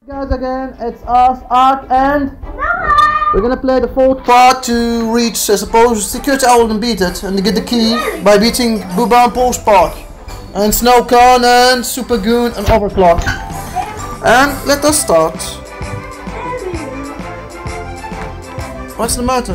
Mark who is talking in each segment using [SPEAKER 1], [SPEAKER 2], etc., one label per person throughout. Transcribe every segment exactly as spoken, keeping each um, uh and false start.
[SPEAKER 1] Guys, again, it's us, Art, and we're gonna play the fourth part to reach, I suppose, Security Owl and beat it, and to get the key by beating Booba and Post Park, and Snowcone, and Super Goon, and Overclock. And let us start. What's the matter?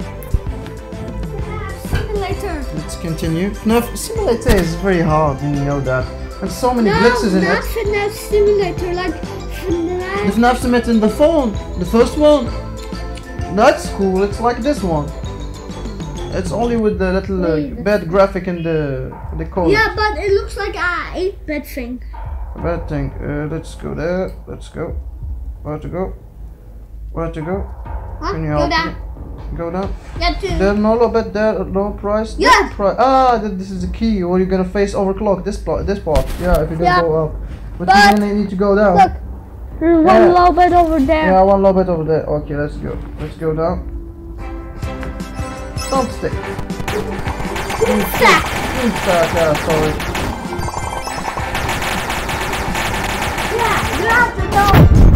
[SPEAKER 2] Simulator.
[SPEAKER 1] Let's continue. FNAF Simulator is very hard, and you know that. And so many
[SPEAKER 2] no,
[SPEAKER 1] glitches in
[SPEAKER 2] not
[SPEAKER 1] it.
[SPEAKER 2] FNAF Simulator, like FNAF.
[SPEAKER 1] The FNAF Simulator in the phone, the first one. That's cool. It's like this one. It's only with the little uh, bad graphic in the the code.
[SPEAKER 2] Yeah, but it looks like a eight bit thing.
[SPEAKER 1] A bad thing. Uh, let's go there. Let's go. Where to go? Where to go?
[SPEAKER 2] Huh?
[SPEAKER 1] Can you
[SPEAKER 2] Go
[SPEAKER 1] help
[SPEAKER 2] down.
[SPEAKER 1] me? Go down.
[SPEAKER 2] Yeah, two.
[SPEAKER 1] There, no, little bit there. Low price.
[SPEAKER 2] Yeah.
[SPEAKER 1] Low pri ah, th this is the key. Or you're gonna face overclock. This part. This part. Yeah, if you're gonna
[SPEAKER 2] Yeah.
[SPEAKER 1] go up. But,
[SPEAKER 2] But
[SPEAKER 1] you're gonna need to go down.
[SPEAKER 2] Look, there's one
[SPEAKER 1] Yeah.
[SPEAKER 2] little bit over there.
[SPEAKER 1] Yeah, one little bit over there. Okay, let's go. Let's go down. Don't stick.
[SPEAKER 2] Stack.
[SPEAKER 1] Stack, yeah, sorry.
[SPEAKER 2] Yeah, you have to go.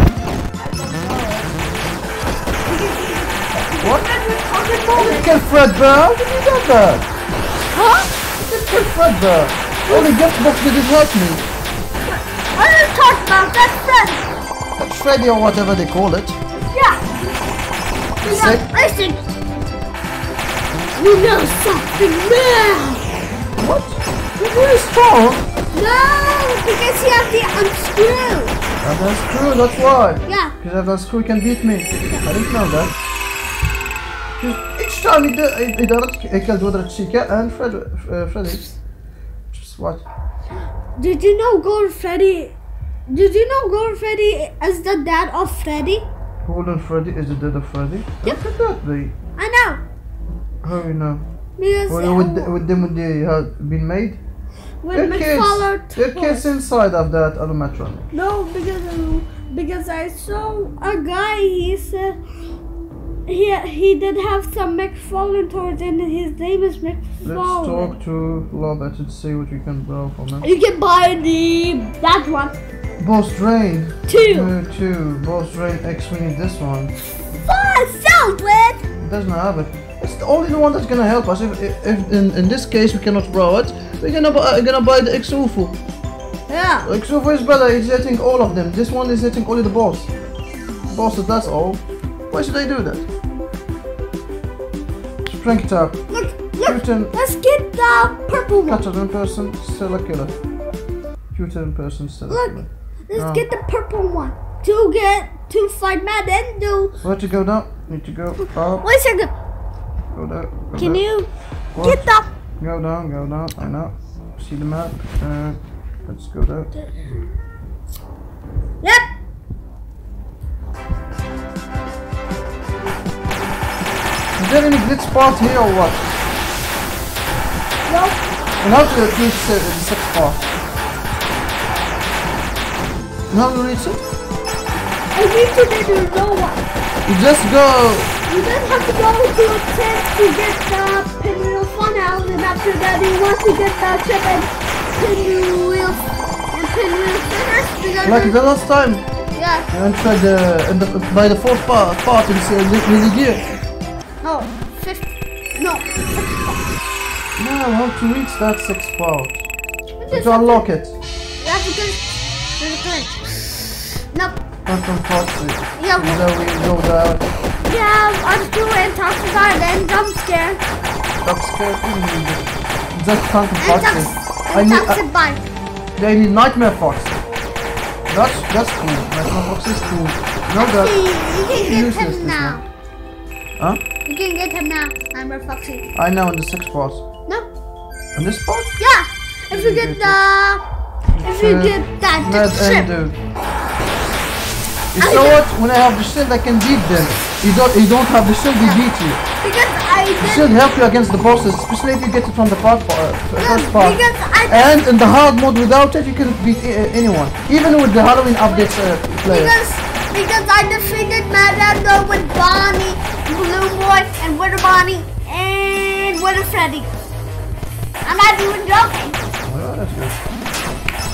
[SPEAKER 1] What? You can Fred bear? How did you get that?
[SPEAKER 2] Huh?
[SPEAKER 1] You can Fred bear. Only gift box didn't help me.
[SPEAKER 2] What are you talking about? That's Freddy.
[SPEAKER 1] That's Freddy or whatever they call it.
[SPEAKER 2] Yeah.
[SPEAKER 1] Sick.
[SPEAKER 2] Yeah, listen. You know something now.
[SPEAKER 1] What? You're very strong.
[SPEAKER 2] No, because you have to unscrew.
[SPEAKER 1] And that's true, that's why.
[SPEAKER 2] Yeah.
[SPEAKER 1] Because if that screw can beat me. I didn't know that. Just each time he did, he did it, he killed with Chica and Fred, uh, Freddy. Just what?
[SPEAKER 2] Did you know Golden Freddy? Did you know Golden Freddy is the dad of Freddy?
[SPEAKER 1] Golden Freddy is the dead of Freddy?
[SPEAKER 2] Yep.
[SPEAKER 1] How could that be?
[SPEAKER 2] I know.
[SPEAKER 1] How you know?
[SPEAKER 2] Because
[SPEAKER 1] Well, with, the, with them when they had been made?
[SPEAKER 2] when
[SPEAKER 1] There
[SPEAKER 2] McFarlane
[SPEAKER 1] kids, there kids inside of that animatronic.
[SPEAKER 2] No, because um, because I saw a guy. He said he he did have some McFarlane toys, and his name is
[SPEAKER 1] Let's
[SPEAKER 2] McFarlane.
[SPEAKER 1] talk to Lobet and see what we can borrow from him.
[SPEAKER 2] You can buy the that one
[SPEAKER 1] Boss Drain.
[SPEAKER 2] too.
[SPEAKER 1] Uh, two. Boss Drain X. We need this one.
[SPEAKER 2] Fun, sound with.
[SPEAKER 1] It doesn't have it. It's the only the one that's gonna help us. If, if, if in, in this case we cannot borrow it, we're gonna buy, gonna buy the X U F O.
[SPEAKER 2] Yeah.
[SPEAKER 1] X U F O is better. It's hitting all of them. This one is hitting only the boss. Bosses, that's all. Why should I do that? Spring tap.
[SPEAKER 2] Look, look.
[SPEAKER 1] Putin.
[SPEAKER 2] Let's get the purple one.
[SPEAKER 1] Cutter in person, still a killer. Putin in person, still a
[SPEAKER 2] Look,
[SPEAKER 1] killer.
[SPEAKER 2] let's
[SPEAKER 1] No.
[SPEAKER 2] get the purple one to get to fight Mad and do.
[SPEAKER 1] Where to go now? Need to go up.
[SPEAKER 2] Wait a second.
[SPEAKER 1] Go there. Go
[SPEAKER 2] Can
[SPEAKER 1] there.
[SPEAKER 2] you
[SPEAKER 1] What?
[SPEAKER 2] get the?
[SPEAKER 1] Go down, go down. I know. See the map. Uh, let's go there.
[SPEAKER 2] Yep.
[SPEAKER 1] Is there any glitch spot here or what?
[SPEAKER 2] No.
[SPEAKER 1] And how to reach uh, the sixth part? And how to reach it?
[SPEAKER 2] I need to get to know what.
[SPEAKER 1] You just go.
[SPEAKER 2] You then have to go to a tent to get the pinwheel fun out, and after that you want to get the chip and pinwheel and pinwheel spinners. because
[SPEAKER 1] Like the last time.
[SPEAKER 2] Yeah.
[SPEAKER 1] You entered the, in the by the fourth part, part in the really gear.
[SPEAKER 2] No. Fifth. No. Sixth.
[SPEAKER 1] Now how to reach that sixth part?
[SPEAKER 2] Just
[SPEAKER 1] To unlock it.
[SPEAKER 2] You have to go. There's a glitch. Nope.
[SPEAKER 1] Phantom Foxy.
[SPEAKER 2] Yeah.
[SPEAKER 1] And then we go there.
[SPEAKER 2] Yeah. Unscrew and toss the guard and jump scare.
[SPEAKER 1] Duck scare. Just Phantom
[SPEAKER 2] And
[SPEAKER 1] Foxy.
[SPEAKER 2] ducks.
[SPEAKER 1] I
[SPEAKER 2] And
[SPEAKER 1] need.
[SPEAKER 2] ducks
[SPEAKER 1] Uh,
[SPEAKER 2] and bite.
[SPEAKER 1] they need Nightmare Foxy. That's that's cool. Nightmare Foxy is cool. No
[SPEAKER 2] See,
[SPEAKER 1] that.
[SPEAKER 2] you can get
[SPEAKER 1] Useless,
[SPEAKER 2] him
[SPEAKER 1] this
[SPEAKER 2] now.
[SPEAKER 1] Huh?
[SPEAKER 2] You can get him now. I'm a Foxy.
[SPEAKER 1] I know in the sixth part.
[SPEAKER 2] No.
[SPEAKER 1] In this part?
[SPEAKER 2] Yeah. If you get the. If you
[SPEAKER 1] Uh,
[SPEAKER 2] get that
[SPEAKER 1] Mad
[SPEAKER 2] the chip.
[SPEAKER 1] Endo. You saw what? When I have the shield, I can beat them. You don't. You don't have the shield, they beat you.
[SPEAKER 2] Because I
[SPEAKER 1] The
[SPEAKER 2] did.
[SPEAKER 1] shield help you against the bosses, especially if you get it from the part, uh, first part.
[SPEAKER 2] Because I
[SPEAKER 1] And in the hard mode, without it, you can beat uh, anyone, even with the Halloween updates uh, player.
[SPEAKER 2] Because because I defeated Madando with Bonnie, Blue Boy, and Winter Bonnie, and Winter Freddy. I'm not even joking.
[SPEAKER 1] Oh, that's good.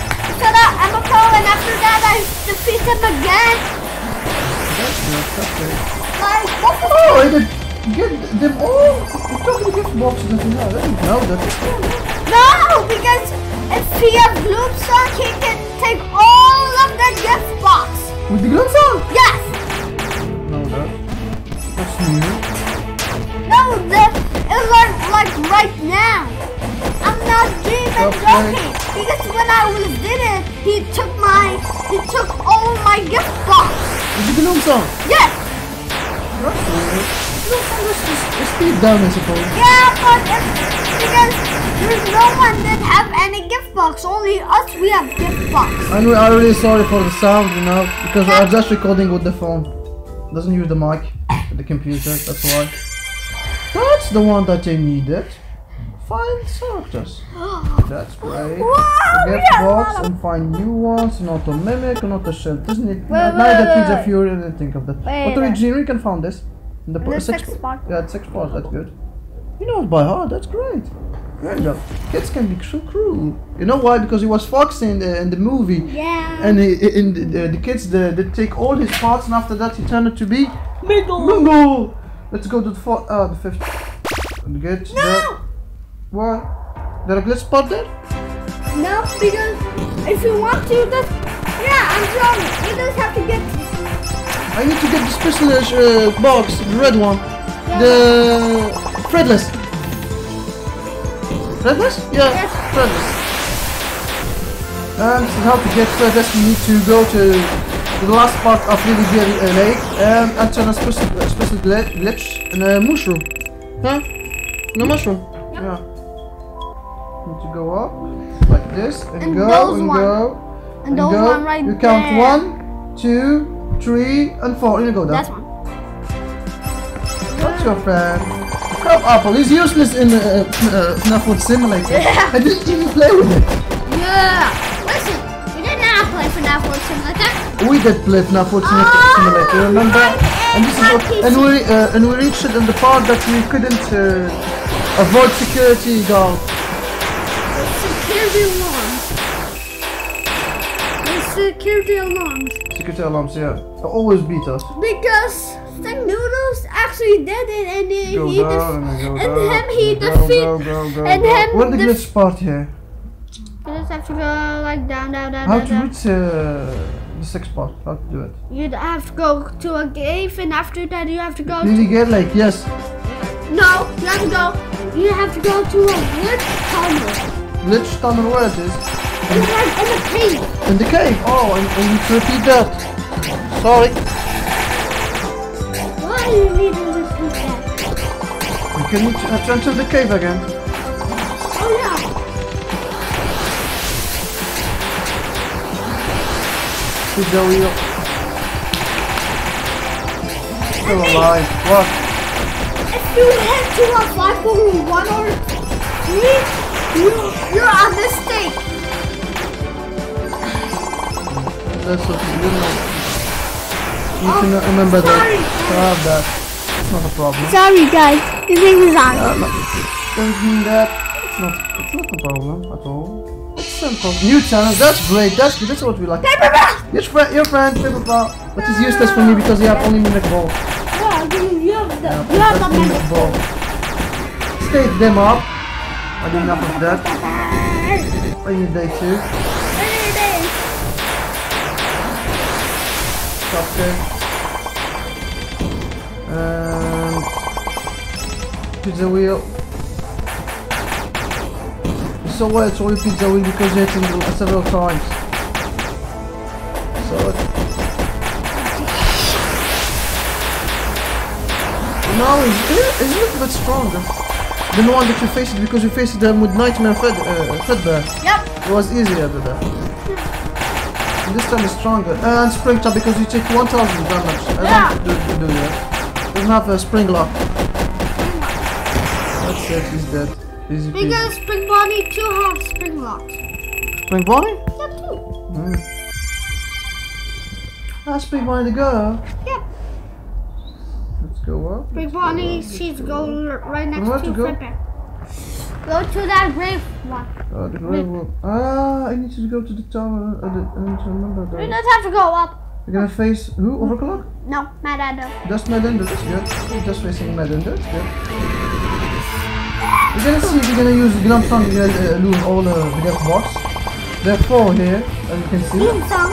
[SPEAKER 2] to the Emiko, and after that I defeat him again.
[SPEAKER 1] That's good, that's great.
[SPEAKER 2] Like, what the
[SPEAKER 1] Oh, I did get them all. You took the gift boxes that you have. I didn't know that.
[SPEAKER 2] No, because if he has gloom song, he can take all of the gift box.
[SPEAKER 1] With the gloom song?
[SPEAKER 2] Yes.
[SPEAKER 1] No, that. That's new.
[SPEAKER 2] No, the, it's like, like right now. I'm not even joking. Because when I was did it, he took my, he took all my gift box.
[SPEAKER 1] With the gloom song?
[SPEAKER 2] Yes.
[SPEAKER 1] That's weird. Gloom song is just a speed down, I suppose.
[SPEAKER 2] Yeah, but it's because there's no one that have any gift box. Only us, we have gift box.
[SPEAKER 1] And we are really sorry for the sound, you know, because I'm just recording with the phone. Doesn't use the mic, the computer, that's why. That's the one that I needed. Find characters. That's great.
[SPEAKER 2] Wow,
[SPEAKER 1] Get
[SPEAKER 2] yeah,
[SPEAKER 1] box and find new ones, not a mimic, not a shell. Doesn't it?
[SPEAKER 2] Wait,
[SPEAKER 1] Neither
[SPEAKER 2] wait,
[SPEAKER 1] Pizza
[SPEAKER 2] wait.
[SPEAKER 1] Fury, I didn't think of that.
[SPEAKER 2] Wait,
[SPEAKER 1] But
[SPEAKER 2] wait.
[SPEAKER 1] originally you can find this. In the,
[SPEAKER 2] In the
[SPEAKER 1] six
[SPEAKER 2] six spot.
[SPEAKER 1] Yeah, it's six spots, that's good. You know it by heart, that's great. Great job. Kids can be so cruel. You know why? Because he was Fox in the, in the movie.
[SPEAKER 2] Yeah.
[SPEAKER 1] And he, in the, the, the kids, the, they take all his parts, and after that he turned it to be
[SPEAKER 2] Middle.
[SPEAKER 1] Mingle. Let's go to the fourth, uh, the fifth. Get
[SPEAKER 2] No.
[SPEAKER 1] the, what? There a glitch spot there?
[SPEAKER 2] No, because if you want to, just yeah, I'm sorry. You just have to get.
[SPEAKER 1] I need to get the special uh, box, the red one,
[SPEAKER 2] Yeah.
[SPEAKER 1] the threadless. Threadless? Yeah,
[SPEAKER 2] Yes.
[SPEAKER 1] threadless. And how to get threadless? You need to go to the last part of Lily Berry uh, Lake and enter a special, uh, special gl glitch in a mushroom. Huh? In a mushroom.
[SPEAKER 2] Yep.
[SPEAKER 1] Yeah. Need to go up like this and,
[SPEAKER 2] And
[SPEAKER 1] go
[SPEAKER 2] those
[SPEAKER 1] and
[SPEAKER 2] one.
[SPEAKER 1] go
[SPEAKER 2] And those
[SPEAKER 1] go.
[SPEAKER 2] one right
[SPEAKER 1] You count
[SPEAKER 2] there.
[SPEAKER 1] one, two, three, and four. And you go down.
[SPEAKER 2] That's one.
[SPEAKER 1] What's your friend? Crab apple. He's useless in uh, uh, FNAF World Simulator.
[SPEAKER 2] Yeah.
[SPEAKER 1] I didn't even play with it.
[SPEAKER 2] Yeah. Listen, we did not play for that World Simulator.
[SPEAKER 1] We did play FNAF World Sim-
[SPEAKER 2] Oh,
[SPEAKER 1] Simulator. Remember?
[SPEAKER 2] right,
[SPEAKER 1] And this is what,
[SPEAKER 2] and
[SPEAKER 1] and we uh, and we reached it in the part that we couldn't uh, avoid security guard.
[SPEAKER 2] Security alarms. The security alarms.
[SPEAKER 1] Security alarms, yeah. They always beat us.
[SPEAKER 2] Because Sting Noodles actually did it, and he,
[SPEAKER 1] Go
[SPEAKER 2] he
[SPEAKER 1] down and go
[SPEAKER 2] def- and
[SPEAKER 1] down.
[SPEAKER 2] him he
[SPEAKER 1] go,
[SPEAKER 2] defeat.
[SPEAKER 1] Go, go, go,
[SPEAKER 2] and
[SPEAKER 1] go.
[SPEAKER 2] him
[SPEAKER 1] Where's the
[SPEAKER 2] def-
[SPEAKER 1] glitch part here?
[SPEAKER 2] You just have to go like down, down, down,
[SPEAKER 1] How
[SPEAKER 2] down,
[SPEAKER 1] to
[SPEAKER 2] down.
[SPEAKER 1] reach uh, the sixth part? How to do it?
[SPEAKER 2] You'd have to go to a cave, and after that you have to go.
[SPEAKER 1] Lily
[SPEAKER 2] To,
[SPEAKER 1] Get Lake, yes.
[SPEAKER 2] no, you have to go. You have to go to a wood tunnel.
[SPEAKER 1] Glitch tunnel, where it is?
[SPEAKER 2] It's like in a cave.
[SPEAKER 1] In the cave. Oh, and, and you need to repeat that. Sorry.
[SPEAKER 2] Why do you need to repeat that?
[SPEAKER 1] You can need to uh, enter the cave again.
[SPEAKER 2] Oh yeah.
[SPEAKER 1] Pizza wheel. Still alive. What?
[SPEAKER 2] If you head to a five or one or three, you you're on this state.
[SPEAKER 1] That's what you know. You
[SPEAKER 2] Oh,
[SPEAKER 1] can remember
[SPEAKER 2] sorry.
[SPEAKER 1] that. To have that. It's not a problem.
[SPEAKER 2] Sorry guys, your name is on.
[SPEAKER 1] Uh, no, don't mean that. It's not. It's not a problem at all. It's simple. New channel. That's great. That's that's what we like.
[SPEAKER 2] Paperback!
[SPEAKER 1] Your friend, your friend, Paper Ball. But it's useless for me because you have only mimic ball.
[SPEAKER 2] Yeah, you, you have the,
[SPEAKER 1] Yeah,
[SPEAKER 2] you have
[SPEAKER 1] that's
[SPEAKER 2] the
[SPEAKER 1] mimic
[SPEAKER 2] magic
[SPEAKER 1] ball. State them up. I did enough of that. I need day two. Stop there. And pizza wheel. So why it's only pizza wheel because you hit it several times. So it now it's, it's a little bit stronger than the one that you faced because you faced them with Nightmare Fed, uh, Fedbear.
[SPEAKER 2] Yep.
[SPEAKER 1] It was easier to that. And this time it's stronger. And Springtrap because you take one thousand damage. I
[SPEAKER 2] Yeah.
[SPEAKER 1] don't do, do, do that. Doesn't have a spring lock. That's it, he's dead. Easy peasy.
[SPEAKER 2] Because Spring Bonnie too have spring locks.
[SPEAKER 1] Spring Bonnie?
[SPEAKER 2] Yeah, too.
[SPEAKER 1] Mm. Ah, Spring Bonnie the girl.
[SPEAKER 2] Yeah.
[SPEAKER 1] Let's go up.
[SPEAKER 2] Spring Bonnie, she's go right next
[SPEAKER 1] Where
[SPEAKER 2] to
[SPEAKER 1] to go?
[SPEAKER 2] Fredbear. Go to that grave one.
[SPEAKER 1] Oh, the grave one. Ah, I need to go to the tower. Uh, the, I need to remember that.
[SPEAKER 2] We don't have to go up.
[SPEAKER 1] You're gonna face who? Overclock?
[SPEAKER 2] No, my dad.
[SPEAKER 1] Just Madden, that's good. You're just facing Madden, that's good. We're gonna see if we're gonna use Glumsong to uh, lose all the uh, video box. There are four here, as you can see.
[SPEAKER 2] Glumsong.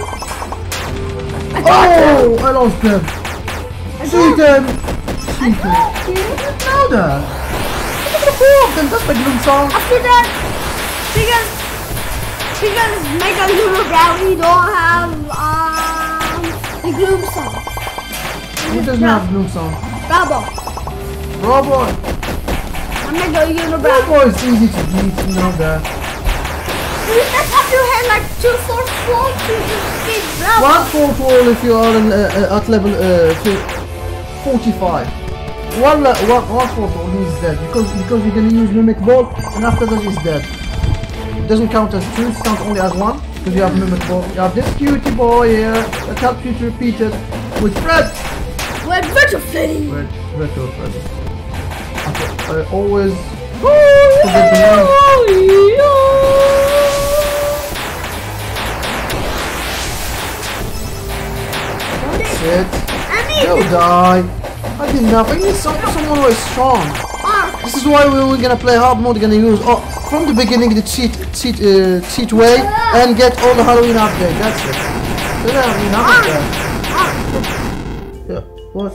[SPEAKER 1] Oh! I lost them! See them! See them! You didn't know that! Look at the four of them, that's my Glumsong!
[SPEAKER 2] After that, because, because Mega Unibrow, we don't have, um, the Glumsong.
[SPEAKER 1] Who doesn't have Glumsong?
[SPEAKER 2] Bravo.
[SPEAKER 1] Bravo!
[SPEAKER 2] I'm Mega Unibrow.
[SPEAKER 1] Bravo is easy to beat, you know that.
[SPEAKER 2] You just have to hit like two four four to defeat Bravo.
[SPEAKER 1] One four four if you are in, uh, at level uh, forty-five. One, uh, one, one four four, he's dead. Because because you're gonna use Mimic Ball, and after that he's dead. It doesn't count as two, it counts only as one. Because you have Mimic Ball. You have this cutie boy here that helps you to repeat it with Fred.
[SPEAKER 2] With Virtual Freddy.
[SPEAKER 1] With Virtual Freddy. I always forget the name. It. Go die. I did nothing. I need some, someone who is strong. This is why we're gonna play hard mode. We're gonna use oh, from the beginning the cheat cheat uh, cheat way and get all the Halloween update. That's it. The Halloween update. Yeah. What?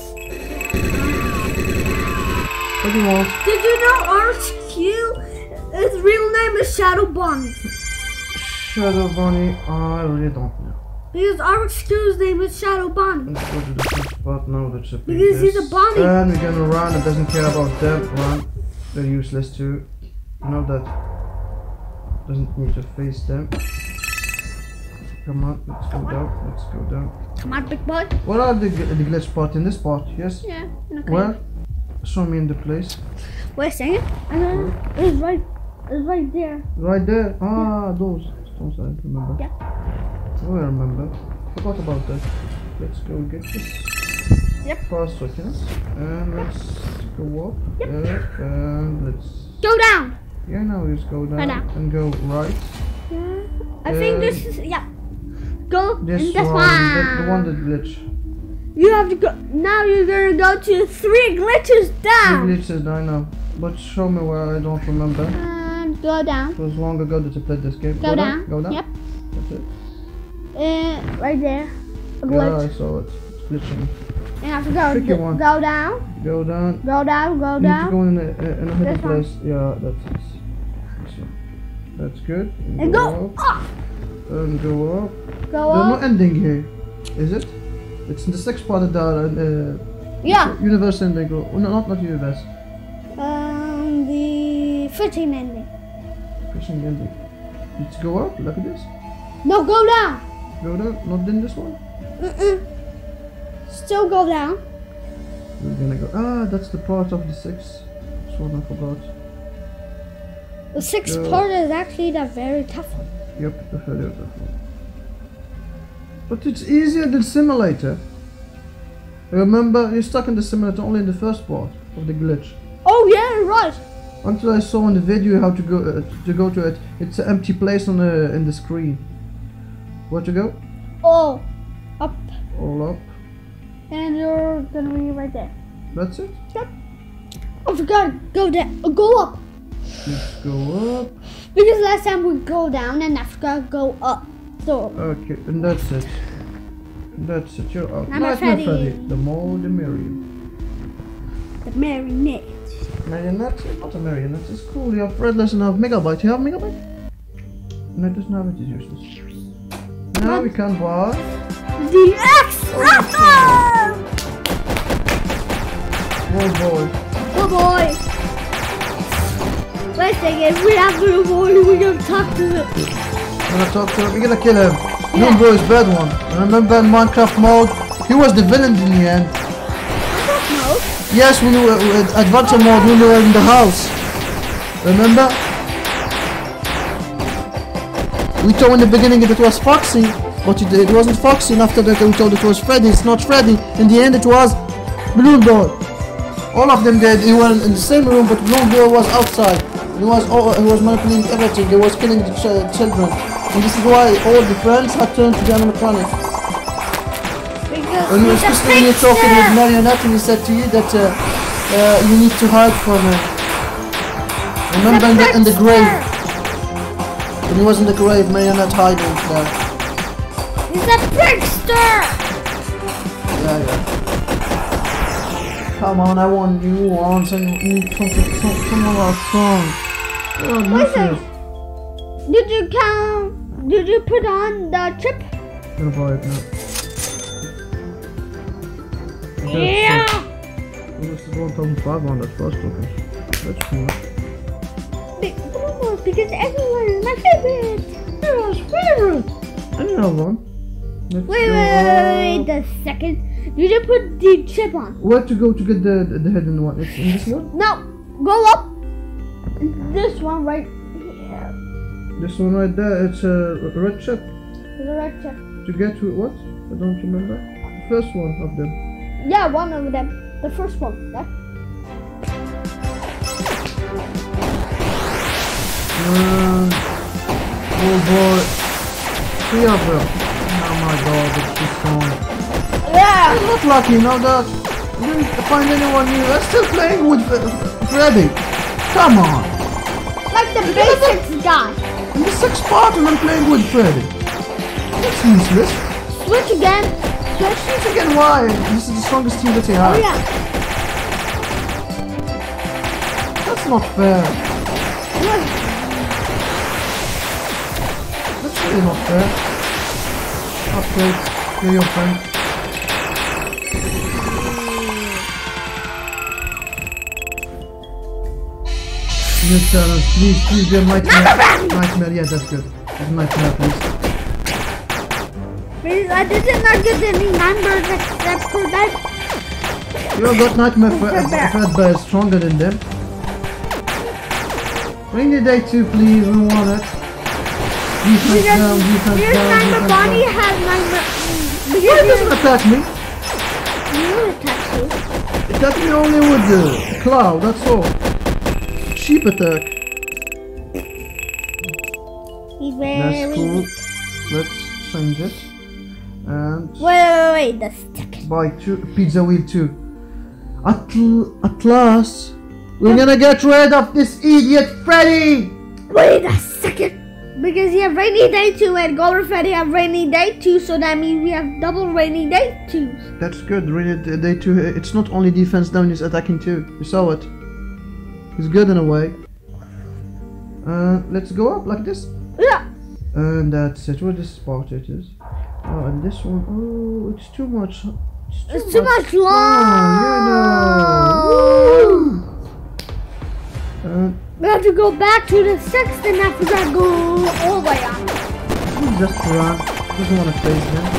[SPEAKER 1] What do you want?
[SPEAKER 2] Did you know R Q? His real name is Shadow Bunny.
[SPEAKER 1] Shadow Bunny. I really don't know.
[SPEAKER 2] Because R Q's name is Shadow Bunny.
[SPEAKER 1] Let's go to the first spot now. That's a
[SPEAKER 2] Because he's a bunny.
[SPEAKER 1] And we're gonna run. It doesn't care about them. Run. They're useless too. You know that. Doesn't need to face them. Come on. Let's go
[SPEAKER 2] Come
[SPEAKER 1] down.
[SPEAKER 2] on.
[SPEAKER 1] Let's go down.
[SPEAKER 2] Come on, big boy.
[SPEAKER 1] What are the, the glitch spot in this spot? Yes.
[SPEAKER 2] Yeah. Okay.
[SPEAKER 1] Where? Show me in the place.
[SPEAKER 2] Wait a second. I know. It's right. It's right there.
[SPEAKER 1] Right there. Ah, those stones. I don't remember.
[SPEAKER 2] Yeah.
[SPEAKER 1] Oh, I remember. Forgot about that. Let's go get this.
[SPEAKER 2] Yep.
[SPEAKER 1] Fast seconds. And let's go up.
[SPEAKER 2] Yep.
[SPEAKER 1] Yeah, and let's
[SPEAKER 2] Go down.
[SPEAKER 1] Yeah, now just go down
[SPEAKER 2] Right now.
[SPEAKER 1] and go right.
[SPEAKER 2] Yeah. I
[SPEAKER 1] Uh,
[SPEAKER 2] think this is yeah. Go
[SPEAKER 1] This
[SPEAKER 2] in this
[SPEAKER 1] one,
[SPEAKER 2] one.
[SPEAKER 1] the, the one that glitch.
[SPEAKER 2] You have to go. Now you're gonna go to three glitches
[SPEAKER 1] The
[SPEAKER 2] down.
[SPEAKER 1] glitches, I know. But show me where I don't remember.
[SPEAKER 2] And go down.
[SPEAKER 1] It was long ago that I played this game.
[SPEAKER 2] Go down.
[SPEAKER 1] Go down.
[SPEAKER 2] Yep.
[SPEAKER 1] That's it.
[SPEAKER 2] Uh, right there. A
[SPEAKER 1] Yeah,
[SPEAKER 2] glitch.
[SPEAKER 1] I saw it. It's glitching.
[SPEAKER 2] You have to go.
[SPEAKER 1] Tricky
[SPEAKER 2] Go,
[SPEAKER 1] one.
[SPEAKER 2] go down.
[SPEAKER 1] Go down.
[SPEAKER 2] Go down. Go
[SPEAKER 1] You need to
[SPEAKER 2] down.
[SPEAKER 1] go in a, in a hidden
[SPEAKER 2] This one.
[SPEAKER 1] place. Yeah, that's it. This one. That's good.
[SPEAKER 2] And go
[SPEAKER 1] up.
[SPEAKER 2] up.
[SPEAKER 1] And go up.
[SPEAKER 2] Go
[SPEAKER 1] There's no
[SPEAKER 2] up.
[SPEAKER 1] ending here. Is it? It's in the sixth part of the uh,
[SPEAKER 2] Yeah.
[SPEAKER 1] universe ending. Oh, no, not not universe.
[SPEAKER 2] Um, the fifteen ending.
[SPEAKER 1] Fishing ending. Let's go up. Look at this.
[SPEAKER 2] No, go down.
[SPEAKER 1] Go down. Not in this one.
[SPEAKER 2] Mm-mm. Still go down.
[SPEAKER 1] We're gonna go. Ah, that's the part of the sixth. This one I forgot.
[SPEAKER 2] The sixth
[SPEAKER 1] Go.
[SPEAKER 2] part is actually the very tough one.
[SPEAKER 1] Yep, the failure of that one. But it's easier than simulator. Remember, you're stuck in the simulator only in the first part of the glitch.
[SPEAKER 2] Oh yeah, right.
[SPEAKER 1] Until I saw in the video how to go uh, to go to it. It's an empty place on the in the screen. Where to go?
[SPEAKER 2] Oh, up,
[SPEAKER 1] All up.
[SPEAKER 2] and you're gonna be right there.
[SPEAKER 1] That's it.
[SPEAKER 2] Yep. I forgot. Go down. Uh, go up.
[SPEAKER 1] Let's go up.
[SPEAKER 2] Because last time we go down and I forgot go up. So
[SPEAKER 1] Okay, and that's it. That's it. You're out.
[SPEAKER 2] Now my
[SPEAKER 1] Nightmare
[SPEAKER 2] Freddy.
[SPEAKER 1] Freddy. The more the merrier.
[SPEAKER 2] the marionette.
[SPEAKER 1] Marionette? Not a marionette. It's cool. You have Threadless and have Megabyte. You have Megabyte? No, it doesn't have it. It's useless. Now
[SPEAKER 2] What?
[SPEAKER 1] we can buy.
[SPEAKER 2] The X Raptor!
[SPEAKER 1] Oh boy.
[SPEAKER 2] Oh boy! Wait a second, we have to boy, we're gonna talk to him.
[SPEAKER 1] We're gonna talk to him. We're gonna kill him.
[SPEAKER 2] Yeah.
[SPEAKER 1] No, bro, is bad one. I remember in Minecraft mode, he was the villain in the end.
[SPEAKER 2] No.
[SPEAKER 1] Yes, when we were at adventure mode, when we were in the house. Remember? We thought in the beginning that it was Foxy, but it, it wasn't Foxy, and after that we thought it was Freddy. It's not Freddy. In the end it was Balloon Boy. All of them did. They were in the same room, but Balloon Boy was outside. He was oh, he was manipulating everything. He was killing the ch children, and this is why all the friends had turned to the animatronic.
[SPEAKER 2] Because
[SPEAKER 1] When you, especially when you're talking with Marionette, and he said to you that uh, uh, you need to hide from him. Remember in the, in the grave, when he was in the grave, Marionette hiding there.
[SPEAKER 2] He's a trickster.
[SPEAKER 1] Yeah, yeah. Come on, I want you once, and you need something, some, some of our song. Oh,
[SPEAKER 2] Listen, did you count? Did you put on the chip?
[SPEAKER 1] I'm gonna buy it now.
[SPEAKER 2] Yeah.
[SPEAKER 1] Well, this is one thousand five hundred first okay. That's cool.
[SPEAKER 2] Be because everyone is my favorite. Everyone's favorite.
[SPEAKER 1] I need another one. Let's
[SPEAKER 2] Wait,
[SPEAKER 1] go,
[SPEAKER 2] wait,
[SPEAKER 1] uh,
[SPEAKER 2] wait, wait, a second. You just put the chip on.
[SPEAKER 1] Where to go to get the the, the hidden one? It's in this one?
[SPEAKER 2] No, go up. This one right here.
[SPEAKER 1] This one right there, it's a red chip.
[SPEAKER 2] The red chip.
[SPEAKER 1] To get to what? I don't remember. The first one of them.
[SPEAKER 2] Yeah, one of them. The first one. Yeah.
[SPEAKER 1] Uh, oh boy. Three of them. Oh my god, it's too strong.
[SPEAKER 2] Yeah.
[SPEAKER 1] I'm not lucky, you know that. You didn't find anyone new. I'm still playing with uh, Freddy. Come on.
[SPEAKER 2] Like the basics guy.
[SPEAKER 1] In the sixth part and I'm playing with Freddy. That's useless.
[SPEAKER 2] Switch again. Switch.
[SPEAKER 1] Switch again, why? This is the strongest team that he has.
[SPEAKER 2] Oh yeah.
[SPEAKER 1] That's not fair.
[SPEAKER 2] Look.
[SPEAKER 1] That's really not fair. Upgrade. You're your friend. New challenge, please, please, be a nightmare. Nightmare, yeah, that's good. That's nightmare, please.
[SPEAKER 2] Please, I did not get any numbers except for that.
[SPEAKER 1] You got nightmare for Fredbear is stronger than them. Bring the day two, please, we want it. Defense down, defense
[SPEAKER 2] Your
[SPEAKER 1] down,
[SPEAKER 2] nightmare
[SPEAKER 1] defense
[SPEAKER 2] body
[SPEAKER 1] down.
[SPEAKER 2] has nightmare.
[SPEAKER 1] Why does it attack me?
[SPEAKER 2] You attack you.
[SPEAKER 1] It attacks me only with the cloud, that's all. Sheep attack.
[SPEAKER 2] He's very
[SPEAKER 1] That's cool. Let's change it. And
[SPEAKER 2] Wait, wait, wait, the stick.
[SPEAKER 1] buy two pizza wheel two. At, l at last, we're gonna get rid of this idiot Freddy!
[SPEAKER 2] Wait a second. Because you have rainy day two and Golden Freddy have rainy day two, so that means we have double rainy day twos.
[SPEAKER 1] That's good. Really, day two. It's not only defense down; it's attacking too. You saw it. It's good in a way. Uh, let's go up like this.
[SPEAKER 2] Yeah.
[SPEAKER 1] And that's it. Where this part it is. Oh, and this one. Oh, it's too much. It's too,
[SPEAKER 2] It's too
[SPEAKER 1] much,
[SPEAKER 2] much long.
[SPEAKER 1] You know. Uh,
[SPEAKER 2] We have to go back to the sixth and after that go all the way up.
[SPEAKER 1] just run. Doesn't want to face him.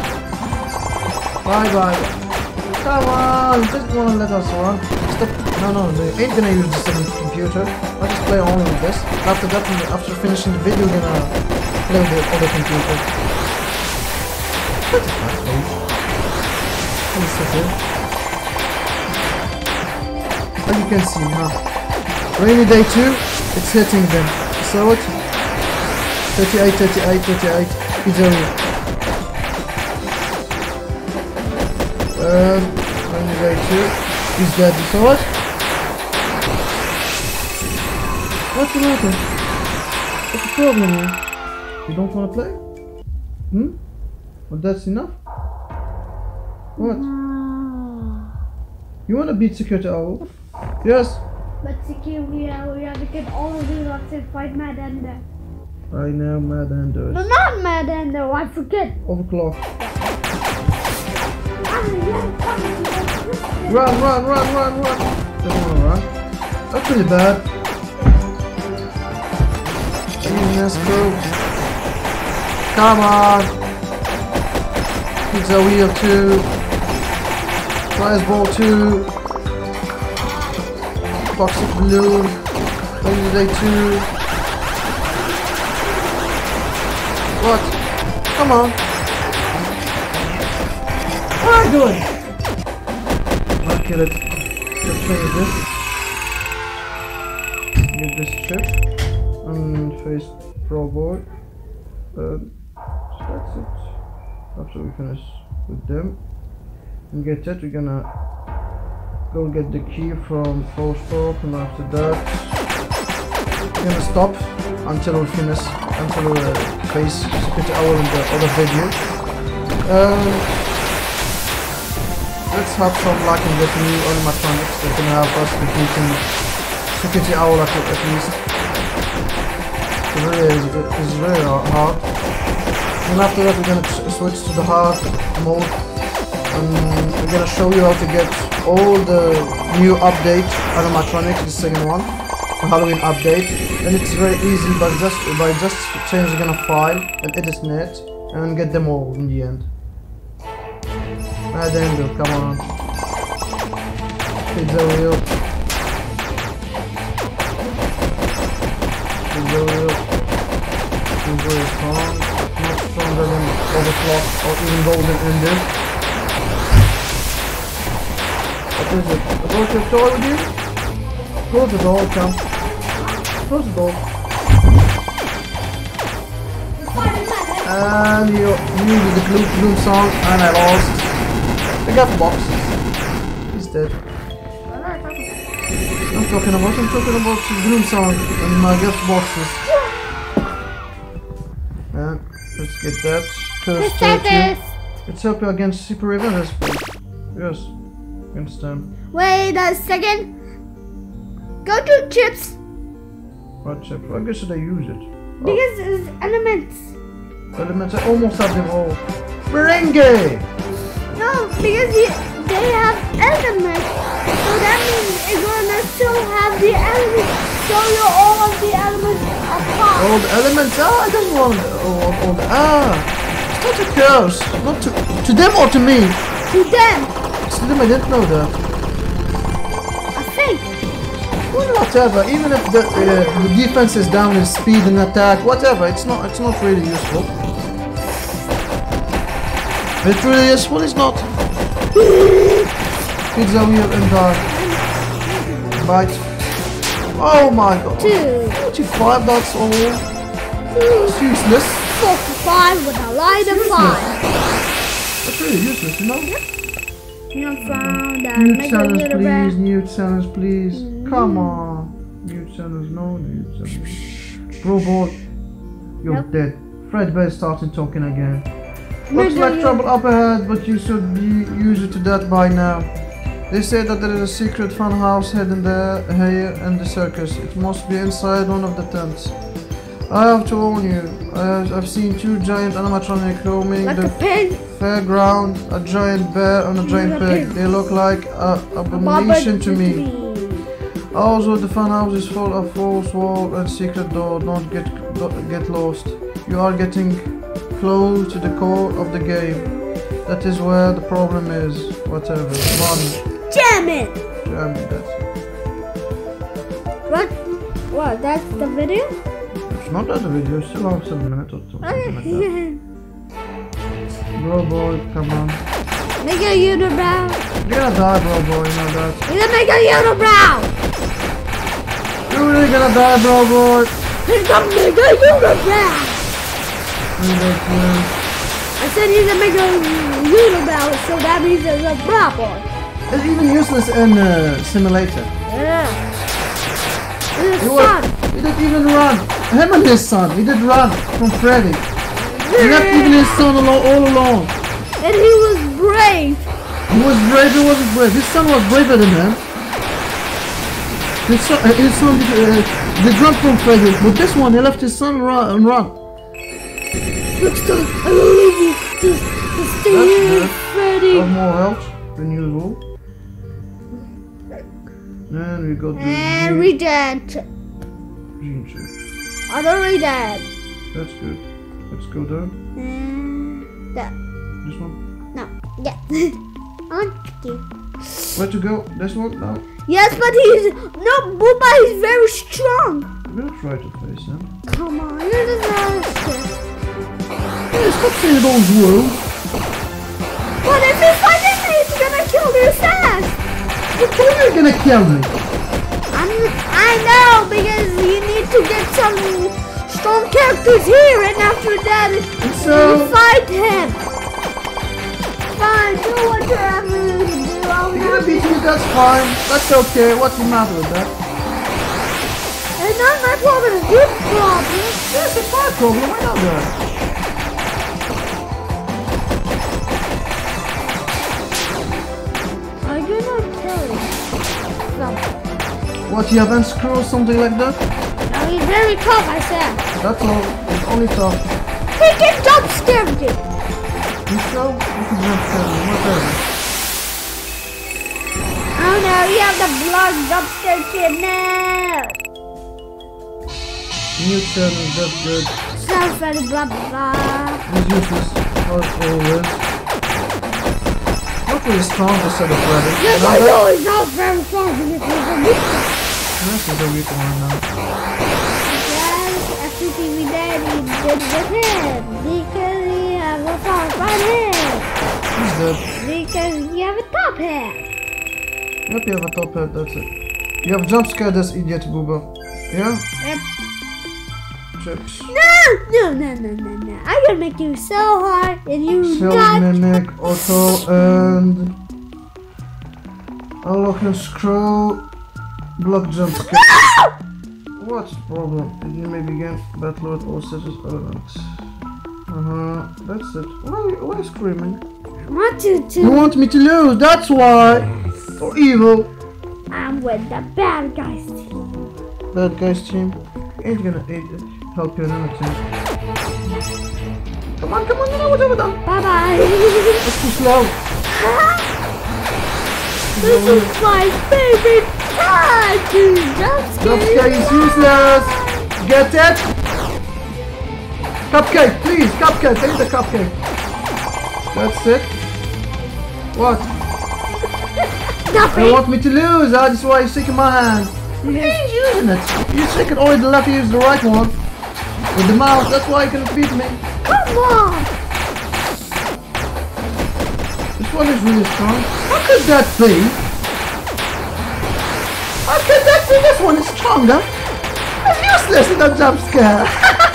[SPEAKER 1] Bye bye. Come on, just want to let us run. Stop. No, no, they ain't gonna use the second computer. I'll just play only with this. After that, after finishing the video, we're gonna play with the other computer. What is that, please? Let me sit here. As you can see now, rainy day two, it's hitting them. You saw it? thirty-eight, thirty-eight, thirty-eight. Pizza wheel. Um, rainy day two. He's dead. You saw it? What's the matter? What's the problem here? You don't want to play? Hmm? Well, that's enough? What? You want to beat Security Owl? Yes.
[SPEAKER 2] But security, we have, we have to get all of these rocks and fight Mad Ender.
[SPEAKER 1] I know, Mad Ender.
[SPEAKER 2] No, not Mad Ender, I forget.
[SPEAKER 1] Overclock. Run, run, run, run, run. Don't want to run. That's pretty bad. Let's go. Come on. Pizza wheel two. Prize ball two. Toxic balloon. Rainy day two. What? Come on. What are you doing? I'll kill it. Let's play with this. get this chip and face Pro Boy. Uh, that's it. After we finish with them and get that, we're gonna go get the key from Post Prop, and after that we're gonna stop until we finish, until we uh, face Security Owl in the other video. Um, let's have some luck and get new animatronics that can help us defeating Security Owl at, at least. It really is, it's really hard. And after that we're gonna switch to the hard mode, and we're gonna show you how to get all the new update animatronics, the second one, the Halloween update. And it's very easy by just by just changing a file and editing it, and get them all in the end. Ah, damn it, come on. Pizza wheel. Pizza wheel. It's very strong. Much stronger than Overclock or even Golden Ender. What is it? A virtual toy with you? Close the door, come. Close the door. And you needed the Gloom Gloom song, and I lost. I got the boxes. He's dead. I'm talking about, I'm talking about the Gloom song and my gift boxes. And let's get that. Let's help you against Super Revenge. Yes, against them.
[SPEAKER 2] Wait a second. Go to chips.
[SPEAKER 1] What chip? I guess should I use it? Oh.
[SPEAKER 2] Because it's elements.
[SPEAKER 1] Elements, I almost have them all. Merengue!
[SPEAKER 2] No, because you, they have elements. So that means it's gonna still have the elements. Show you all of the elements apart.
[SPEAKER 1] All the elements? Ah, I don't want all, all the. Ah! It's not a curse. Not to. To them or to me?
[SPEAKER 2] To them.
[SPEAKER 1] To them, I didn't know that.
[SPEAKER 2] I think.
[SPEAKER 1] Well, whatever. Even if the, uh, the defense is down in speed and attack, whatever, it's not. It's not really useful. It's really useful. It's not. Pizza wheel and dark. Bite. Oh my god.
[SPEAKER 2] Two.
[SPEAKER 1] forty-five, that's all. It's useless.
[SPEAKER 2] forty-five with a light of five.
[SPEAKER 1] That's really useless, you know?
[SPEAKER 2] Yep. You found that.
[SPEAKER 1] Mute challenge, please. Mute challenge, please. Mm. Come on. Mute challenge, no. Mute challenge. Bro, boy. You're yep. dead. Fred Bear starting talking again. Looks like trouble up ahead, but you should be used to that by now. They say that there is a secret fun house hidden there, here in the circus. It must be inside one of the tents. I have to warn you, I, I've seen two giant animatronic roaming
[SPEAKER 2] like
[SPEAKER 1] the fairground, a giant bear and a giant pig. They look like an abomination to me. Also, the fun house is full of false wall and secret door. Don't get, don't get lost. You are getting close to the core of the game. That is where the problem is. Whatever. Run.
[SPEAKER 2] Damn it!
[SPEAKER 1] Damn it, that's it.
[SPEAKER 2] What? What? That's the video?
[SPEAKER 1] It's not that the video, it's still have some minutes or something like that. Bro boy, come on.
[SPEAKER 2] Make a unibrow.
[SPEAKER 1] You're gonna die, bro boy, you know that.
[SPEAKER 2] You're gonna make a unibrow!
[SPEAKER 1] You're really gonna die, bro boy!
[SPEAKER 2] He's gonna make a unibrow! I said he's gonna make a unibrow, so that means there's a brow boy.
[SPEAKER 1] It's even useless in uh, simulator.
[SPEAKER 2] Yeah. His
[SPEAKER 1] he,
[SPEAKER 2] son.
[SPEAKER 1] Was, he didn't even run. Him and his son. He did run from Freddy. He left even his son alone, all alone.
[SPEAKER 2] And he was brave.
[SPEAKER 1] He was brave. He wasn't brave. His son was braver than him. His son, uh, his son uh, did run from Freddy, but this one he left his son run and run.
[SPEAKER 2] Look, son, I love you. Just, just stay
[SPEAKER 1] That's
[SPEAKER 2] here,
[SPEAKER 1] good.
[SPEAKER 2] Freddy.
[SPEAKER 1] Have more health than usual. And we got the
[SPEAKER 2] and we dead.
[SPEAKER 1] Gene chip.
[SPEAKER 2] I don't read that.
[SPEAKER 1] That's good. Let's go down.
[SPEAKER 2] And that.
[SPEAKER 1] This one?
[SPEAKER 2] No. Yeah. On you.
[SPEAKER 1] Where to go? This one? No.
[SPEAKER 2] Yes, but he's no. Booba is very strong.
[SPEAKER 1] I'm gonna try to face him.
[SPEAKER 2] Come on, you're just nasty.
[SPEAKER 1] Hey, stop saying those words.
[SPEAKER 2] But if he fights me, he's gonna kill your ass.
[SPEAKER 1] You're gonna kill me.
[SPEAKER 2] I'm, I I know, because you need to get some strong characters here, and after that,
[SPEAKER 1] so,
[SPEAKER 2] you fight him. Fine, do whatever you do. I'll
[SPEAKER 1] you're gonna beat me, that's fine. That's okay. What's the matter with that?
[SPEAKER 2] It's not my problem, it's your problem.
[SPEAKER 1] Yes, it's my problem. I know that.
[SPEAKER 2] Are you not killing something?
[SPEAKER 1] What, you have unscrew or something like that?
[SPEAKER 2] No, he's very tough, I said.
[SPEAKER 1] That's all. It's only tough.
[SPEAKER 2] He can jump scare me.
[SPEAKER 1] You sure? You can jump scare me. Whatever.
[SPEAKER 2] Oh no, you have the blood jump scare kid now.
[SPEAKER 1] New channel, that's good.
[SPEAKER 2] So funny, blah blah blah.
[SPEAKER 1] He's useless, as always. Not really strong to set of Freddy.
[SPEAKER 2] Yes, I know he's not very strong because he's a weak one.
[SPEAKER 1] This is a weak one now.
[SPEAKER 2] Yes, everything we did, we did with him. Because we have a far from him.
[SPEAKER 1] He's dead.
[SPEAKER 2] Because you have a top hat.
[SPEAKER 1] Yep, you have a top head, that's it. You have jump scared this idiot, Booba. Yeah?
[SPEAKER 2] Yep.
[SPEAKER 1] Chips.
[SPEAKER 2] No, no, no, no, no, no. I'm gonna make you so hard and you
[SPEAKER 1] Shield,
[SPEAKER 2] not.
[SPEAKER 1] Mimic, Auto, and... Unlock and scroll. Block jump scare.
[SPEAKER 2] No!
[SPEAKER 1] What's the problem? Did you maybe again battle with all scissors elements? Uh-huh, that's it. Why, why are you screaming?
[SPEAKER 2] I want you to.
[SPEAKER 1] You want me to lose, that's why! For evil!
[SPEAKER 2] I'm with the bad guys team.
[SPEAKER 1] Bad guys team. Ain't gonna aid, help you in anything. Come on, come on, you know what I've done.
[SPEAKER 2] Bye bye.
[SPEAKER 1] It's too slow.
[SPEAKER 2] This is my favorite part to jump scare.
[SPEAKER 1] Jump scare is useless. Get it? Cupcake, please, cupcake, take the cupcake. That's it. What?
[SPEAKER 2] Nothing.
[SPEAKER 1] You want me to lose? That's why you're shaking my hand. You ain't using it. You're shaking only the left, use the right one. With the mouse, that's why you can beat me.
[SPEAKER 2] Come on.
[SPEAKER 1] This one is really strong. How could that be? How could that be? This one is stronger. It's useless in that jump scare.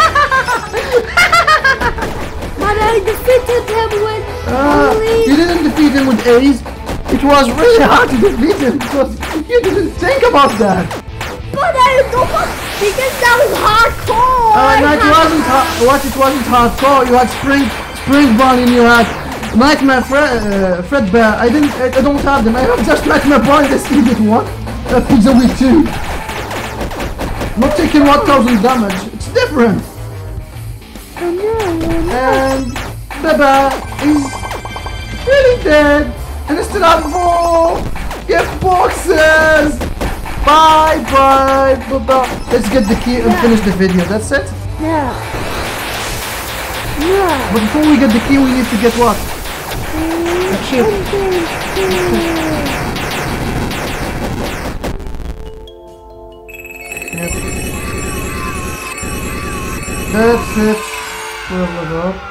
[SPEAKER 2] But I defeated him with
[SPEAKER 1] Uh,
[SPEAKER 2] only...
[SPEAKER 1] you didn't defeat him with A's. It was really hard to defeat him because you didn't think about that.
[SPEAKER 2] But I don't want... Because that was hardcore.
[SPEAKER 1] Uh, no, it wasn't hard. What? It wasn't hardcore. You had spring, spring ball in your head. Nightmare Fred, uh, Fredbear. I didn't. I, I don't have them. I have just Nightmare Ball. This idiot one. Uh, Pizza Week two. Not taking one thousand damage. It's different.
[SPEAKER 2] Oh, no, no, no.
[SPEAKER 1] And Baba is really dead. And it's still out four gift boxes. Bye bye Baba. Let's get the key and
[SPEAKER 2] Yeah.
[SPEAKER 1] finish the video. That's it.
[SPEAKER 2] No. No.
[SPEAKER 1] But before we get the key, we need to get what? A chip. Yep. That's it. Level up.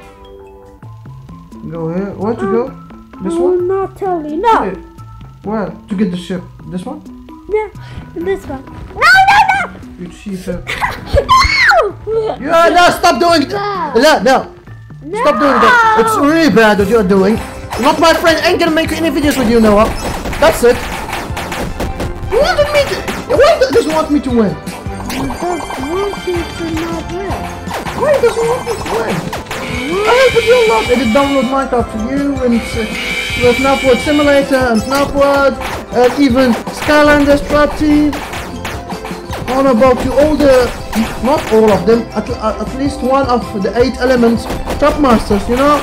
[SPEAKER 1] Go here. Where to go? This
[SPEAKER 2] I
[SPEAKER 1] one?
[SPEAKER 2] will not tell you. No.
[SPEAKER 1] Wait. Where? To get the ship. This one?
[SPEAKER 2] No. This one. No, no, no.
[SPEAKER 1] You cheater.
[SPEAKER 2] No.
[SPEAKER 1] Yeah, no, stop doing it.
[SPEAKER 2] No.
[SPEAKER 1] No, no.
[SPEAKER 2] No.
[SPEAKER 1] Stop doing that. It's really bad what you're doing. Not my friend. Ain't gonna make any videos with you, Noah. That's it. You wanted me to. Why does he want me to win?
[SPEAKER 2] I don't want you to not win.
[SPEAKER 1] Why does he want me to win? I help with your love. I did download Minecraft for you and uh, with F NAF World Simulator and F NAF World and even Skylanders Strategy. All about you, all the, not all of them, at, at least one of the eight elements top masters, you know?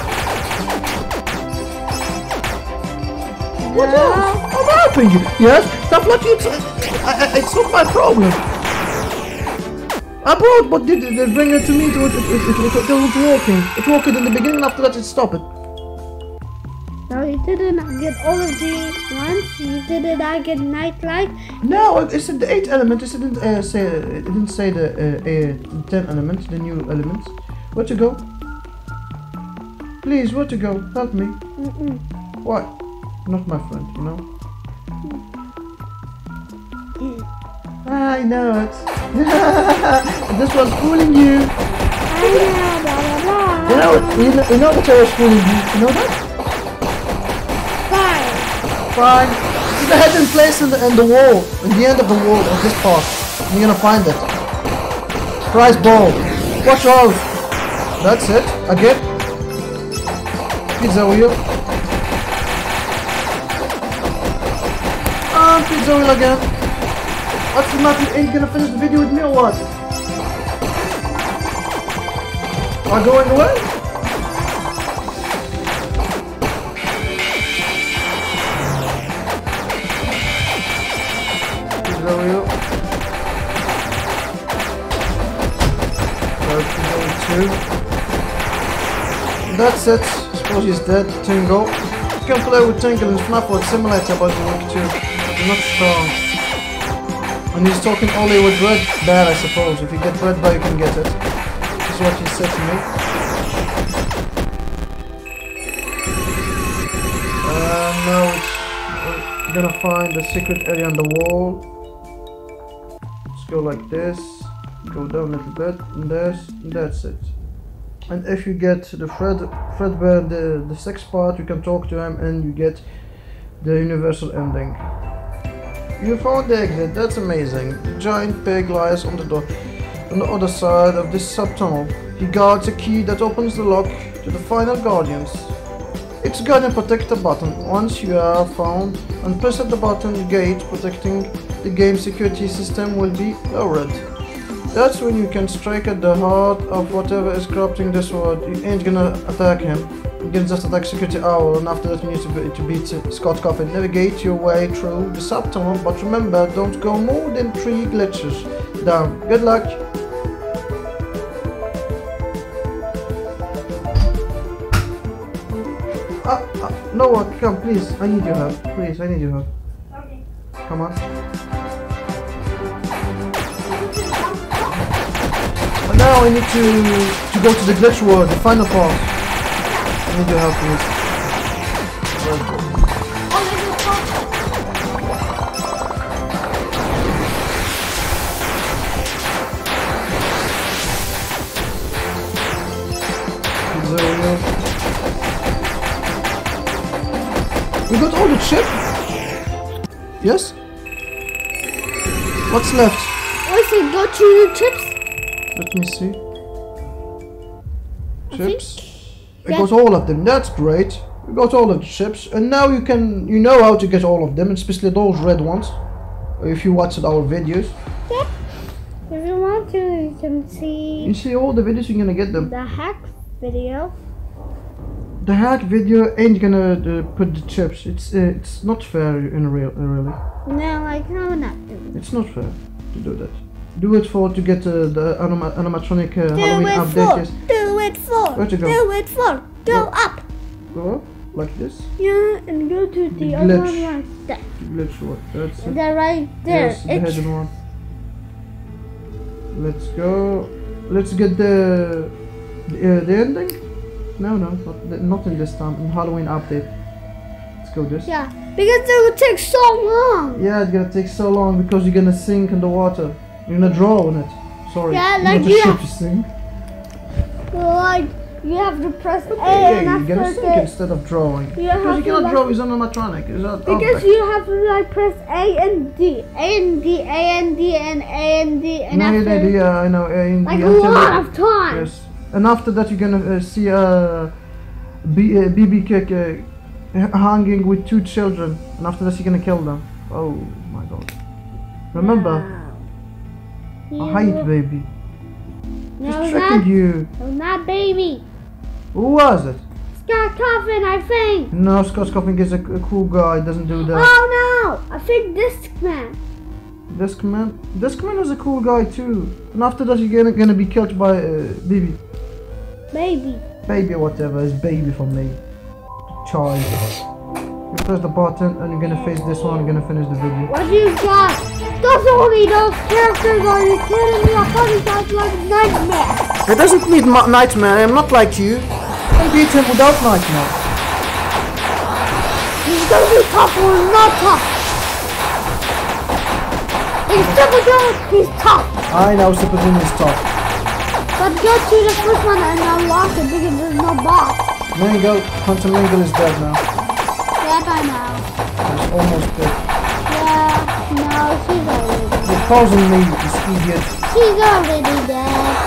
[SPEAKER 1] What
[SPEAKER 2] No.
[SPEAKER 1] else? I'm helping you. Yes, stuff like you. It's, I, I, it's not my problem. I brought, but they, they bring it to me. It, it, it, it, it, it was working. It worked in the beginning. After that, it stopped.
[SPEAKER 2] No, you didn't get all of the ones. You did not get nightlight.
[SPEAKER 1] No, it said the eight element. It didn't uh, say. It didn't say the uh, uh, ten elements, the new elements. Where to go? Please, where to go? Help me.
[SPEAKER 2] Mm-mm.
[SPEAKER 1] What? Not my friend, you know. I know it. This was fooling you. You know, you know, you know that I was fooling you. You know that?
[SPEAKER 2] Fine.
[SPEAKER 1] Fine. It's the hidden place in the, in the wall, in the end of the wall of this part. You're gonna find it. Prize ball. Watch out. That's it. Again. Pizza wheel. And pizza wheel again. What's the matter? You ain't gonna finish the video with me or what? Am I going away? Pizza wheel. Two. That's it. I suppose he's dead. Tingle. You can play with Tingle in FNAF World Simulator, but you weak too. He's not strong. And he's talking only with red bear, I suppose. If you get red bear, you can get it. This is what he said to me. Uh, now it's, we're gonna find the secret area on the wall. Let's go like this. Go down a little bit, and this, and that's it. And if you get the Fred, Fredbear, the, the sixth part, you can talk to him and you get the universal ending. You found the exit, that's amazing. The giant pig lies on the door on the other side of this subtunnel. He guards a key that opens the lock to the final guardians. It's Guardian Protector button. Once you are found and press at the button, the gate protecting the game security system will be lowered. That's when you can strike at the heart of whatever is corrupting this world. You ain't gonna attack him. You can just attack Security Owl, and after that you need to, be, to beat Scott Coffin. Navigate your way through the subtunnel, but remember, don't go more than three glitches down. Good luck! Ah, ah, Noah, come please, I need your help. Please, I need your help.
[SPEAKER 2] Okay.
[SPEAKER 1] Come on. And now I need to to go to the glitch world, the final part. I need your help, please. We got all the chip? Yes? What's left?
[SPEAKER 2] What's it? Go to the chips?
[SPEAKER 1] Let me see. Chips. I
[SPEAKER 2] Yeah.
[SPEAKER 1] got all of them. That's great. We got all of the chips, and now you can you know how to get all of them, especially those red ones. If you watched our videos,
[SPEAKER 2] Yeah. If you want to, you can see
[SPEAKER 1] you see all the videos. You're gonna get them.
[SPEAKER 2] the hack video.
[SPEAKER 1] The hack video ain't gonna uh, put the chips. It's uh, it's not fair in real uh, really.
[SPEAKER 2] No, like no, not doing.
[SPEAKER 1] It's not fair to do that. Do it for to get uh, the anima animatronic uh,
[SPEAKER 2] Do
[SPEAKER 1] Halloween
[SPEAKER 2] it
[SPEAKER 1] update.
[SPEAKER 2] for.
[SPEAKER 1] Yes.
[SPEAKER 2] Do it for.
[SPEAKER 1] Where to go?
[SPEAKER 2] Do it for. Go
[SPEAKER 1] Go.
[SPEAKER 2] up.
[SPEAKER 1] Go up like this.
[SPEAKER 2] Yeah, and go to the,
[SPEAKER 1] The
[SPEAKER 2] other
[SPEAKER 1] glitch.
[SPEAKER 2] one right there.
[SPEAKER 1] Glitch what? That's it.
[SPEAKER 2] They're right there.
[SPEAKER 1] Yes, the
[SPEAKER 2] It's
[SPEAKER 1] hidden one. Let's go. Let's get the the, uh, the ending. No, no, not, the, not in this time. In Halloween update. Let's go this.
[SPEAKER 2] yeah, because it would take so long.
[SPEAKER 1] Yeah, it's gonna take so long because you're gonna sink in the water. You're gonna draw on it. Sorry.
[SPEAKER 2] Yeah,
[SPEAKER 1] not
[SPEAKER 2] like
[SPEAKER 1] a
[SPEAKER 2] you
[SPEAKER 1] ship
[SPEAKER 2] have-
[SPEAKER 1] to sink.
[SPEAKER 2] Like you have to press A
[SPEAKER 1] Yeah,
[SPEAKER 2] and
[SPEAKER 1] you're gonna
[SPEAKER 2] after
[SPEAKER 1] sink
[SPEAKER 2] the,
[SPEAKER 1] instead of drawing.
[SPEAKER 2] You
[SPEAKER 1] because
[SPEAKER 2] have
[SPEAKER 1] you
[SPEAKER 2] to,
[SPEAKER 1] cannot
[SPEAKER 2] like-
[SPEAKER 1] draw with an animatronic. It's not
[SPEAKER 2] because
[SPEAKER 1] object.
[SPEAKER 2] you have to like press A and D, A and D, A and D, and A and D, and
[SPEAKER 1] No, you
[SPEAKER 2] after
[SPEAKER 1] did, yeah, I know. Uh, in
[SPEAKER 2] like
[SPEAKER 1] the
[SPEAKER 2] a
[SPEAKER 1] until-
[SPEAKER 2] lot of time.
[SPEAKER 1] Yes. And after that, you're gonna uh, see a B, uh, B B kick uh, hanging with two children, and after that, you're gonna kill them. Oh my god! Remember,
[SPEAKER 2] Wow.
[SPEAKER 1] a height baby.
[SPEAKER 2] No,
[SPEAKER 1] Just
[SPEAKER 2] not,
[SPEAKER 1] tricking you.
[SPEAKER 2] no, not baby.
[SPEAKER 1] Who was it?
[SPEAKER 2] Scott Coffin, I think.
[SPEAKER 1] No, Scott Coffin is a, a cool guy. Doesn't do that.
[SPEAKER 2] Oh no, I think this man.
[SPEAKER 1] Discman. Discman is a cool guy too. And after that, you're gonna gonna be killed by uh, Baby.
[SPEAKER 2] Baby.
[SPEAKER 1] Baby, whatever. It's baby for me. Child. You press the button, and you're gonna face this one. You're gonna finish the video.
[SPEAKER 2] What do you got? Those only those characters, are you kidding me? I thought it sounds like Nightmare.
[SPEAKER 1] It doesn't need Nightmare. I'm not like you. I can beat him without Nightmare.
[SPEAKER 2] He's gonna be tough or not tough. It's Super Junior. He's tough.
[SPEAKER 1] I know Super Junior is tough.
[SPEAKER 2] But go to the first one and unlock it because there's no boss.
[SPEAKER 1] Mangle, Hunter Mangle is dead now.
[SPEAKER 2] That I know.
[SPEAKER 1] He's almost dead.
[SPEAKER 2] Yeah, no, she's already dead.
[SPEAKER 1] You're causing me, this idiot.
[SPEAKER 2] She's already dead.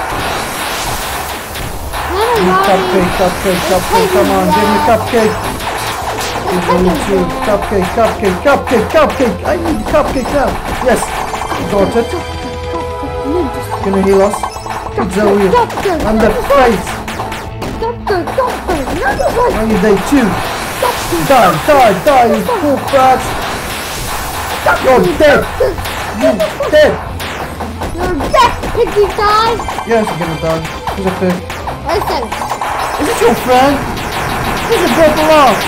[SPEAKER 1] Give me cupcake, cupcake, cupcake, come on, give me cupcake. Give me two, cupcake, cupcake, cupcake, cupcake. I need cupcake now. Yes, got it. Can you heal us? It's Zoe. And the face. On your day two. Die, die, die, you poor brat. You're dead. You're dead.
[SPEAKER 2] You're dead, piggy die.
[SPEAKER 1] Yes, you're gonna die. He's a pig.
[SPEAKER 2] Listen.
[SPEAKER 1] Is it your friend? He's a purple off.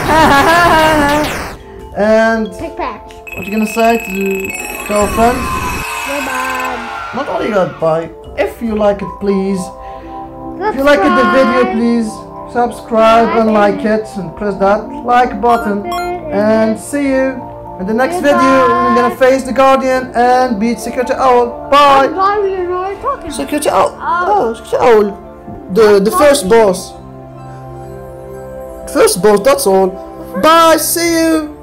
[SPEAKER 1] And
[SPEAKER 2] Pig patch.
[SPEAKER 1] what you gonna say to, to our friends?
[SPEAKER 2] Goodbye.
[SPEAKER 1] Not only goodbye. If you like it, please.
[SPEAKER 2] Subscribe.
[SPEAKER 1] If you like the video, please subscribe and like it and press that like button. And see you in the next
[SPEAKER 2] Goodbye.
[SPEAKER 1] video. We're gonna face the Guardian and beat Security Owl. Bye.
[SPEAKER 2] Why were you not talking?
[SPEAKER 1] Security Owl.
[SPEAKER 2] Oh.
[SPEAKER 1] Oh, Security Owl. The the first boss. First boss. That's all. Bye. See you.